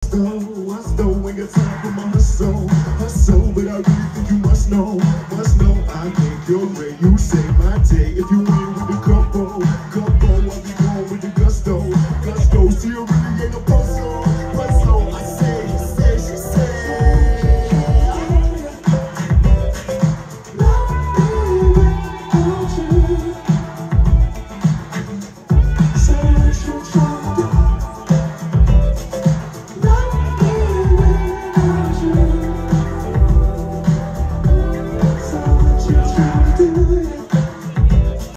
stole, ain't got time for my hustle, but I really think you must know.